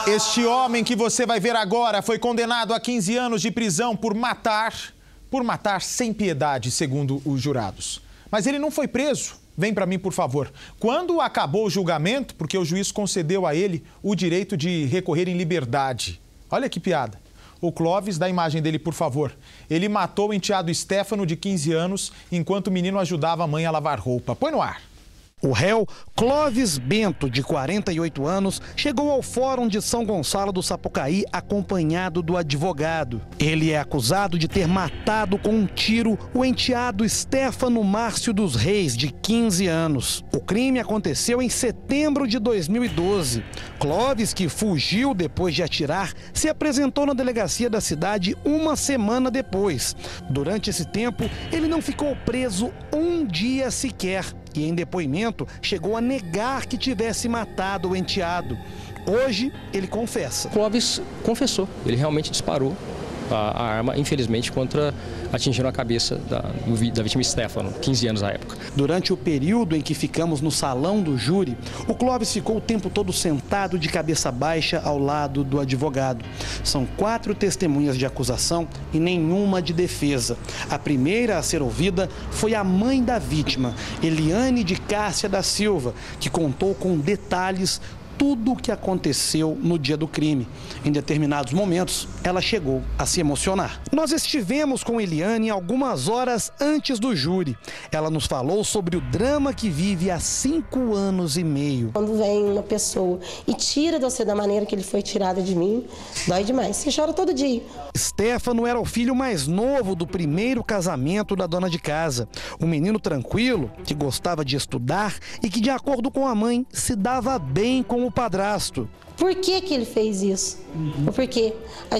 Este homem que você vai ver agora foi condenado a 15 anos de prisão por matar sem piedade, segundo os jurados. Mas ele não foi preso. Vem para mim, por favor. Quando acabou o julgamento, porque o juiz concedeu a ele o direito de recorrer em liberdade. Olha que piada. O Clóvis, dá a imagem dele, por favor. Ele matou o enteado Stefano, de 15 anos, enquanto o menino ajudava a mãe a lavar roupa. Põe no ar. O réu, Clóvis Bento, de 48 anos, chegou ao Fórum de São Gonçalo do Sapucaí acompanhado do advogado. Ele é acusado de ter matado com um tiro o enteado Stefano Márcio dos Reis, de 15 anos. O crime aconteceu em setembro de 2012. Clóvis, que fugiu depois de atirar, se apresentou na delegacia da cidade uma semana depois. Durante esse tempo, ele não ficou preso um dia sequer. E em depoimento, chegou a negar que tivesse matado o enteado. Hoje, ele confessa. Clóvis confessou, ele realmente disparou a arma, infelizmente, atingindo a cabeça da vítima Stefano, 15 anos à época. Durante o período em que ficamos no salão do júri, o Clóvis ficou o tempo todo sentado de cabeça baixa ao lado do advogado. São 4 testemunhas de acusação e nenhuma de defesa. A primeira a ser ouvida foi a mãe da vítima, Eliane de Cássia da Silva, que contou com detalhes tudo o que aconteceu no dia do crime. Em determinados momentos, ela chegou a se emocionar. Nós estivemos com Eliane algumas horas antes do júri. Ela nos falou sobre o drama que vive há 5 anos e meio. Quando vem uma pessoa e tira você da maneira que ele foi tirado de mim, dói demais. Você chora todo dia. Stefano era o filho mais novo do primeiro casamento da dona de casa. Um menino tranquilo, que gostava de estudar e que, de acordo com a mãe, se dava bem com o padrasto. Por que ele fez isso? Por quê?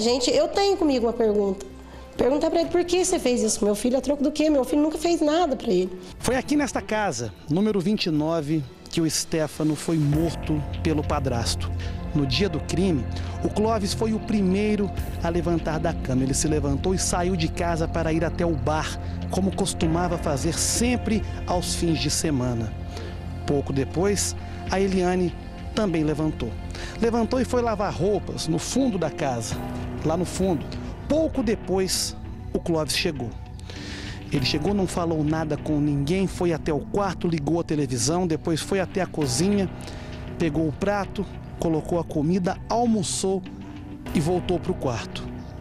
Eu tenho comigo uma pergunta. Perguntar para ele, por que você fez isso? Meu filho, a troco do quê? Meu filho nunca fez nada para ele. Foi aqui nesta casa, número 29, que o Stefano foi morto pelo padrasto. No dia do crime, o Clóvis foi o primeiro a levantar da cama. Ele se levantou e saiu de casa para ir até o bar, como costumava fazer sempre aos fins de semana. Pouco depois, a Eliane também levantou. Levantou e foi lavar roupas no fundo da casa, lá no fundo. Pouco depois, o Clóvis chegou. Ele chegou, não falou nada com ninguém, foi até o quarto, ligou a televisão, depois foi até a cozinha, pegou o prato, colocou a comida, almoçou e voltou para o quarto.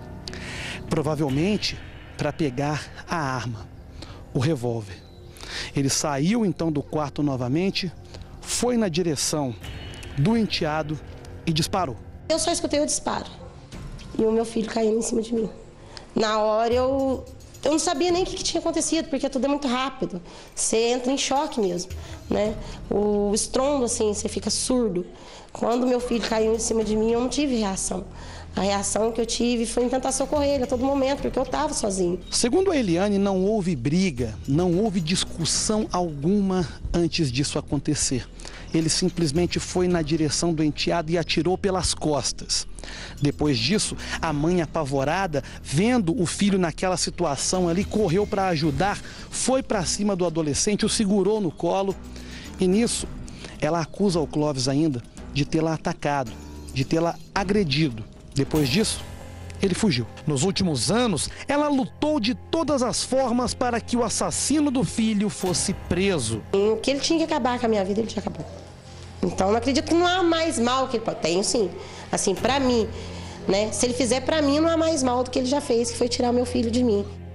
Provavelmente para pegar a arma, o revólver. Ele saiu então do quarto novamente, foi na direção do enteado e disparou. Eu só escutei o disparo e o meu filho caindo em cima de mim. Na hora eu não sabia nem o que tinha acontecido, porque tudo é muito rápido. Você entra em choque mesmo, né? O estrondo, assim, você fica surdo. Quando meu filho caiu em cima de mim, eu não tive reação. A reação que eu tive foi em tentar socorrer ele a todo momento, porque eu estava sozinho. Segundo a Eliane, não houve briga, não houve discussão alguma antes disso acontecer. Ele simplesmente foi na direção do enteado e atirou pelas costas. Depois disso, a mãe, apavorada, vendo o filho naquela situação ali, correu para ajudar, foi para cima do adolescente, o segurou no colo e nisso ela acusa o Clóvis ainda de tê-la atacado, de tê-la agredido. Depois disso, ele fugiu. Nos últimos anos, ela lutou de todas as formas para que o assassino do filho fosse preso. O que ele tinha que acabar com a minha vida, ele já acabou. Então, não acredito que não há mais mal que ele pode. Tenho sim. Assim, pra mim, né? Se ele fizer pra mim, não há mais mal do que ele já fez, que foi tirar meu filho de mim.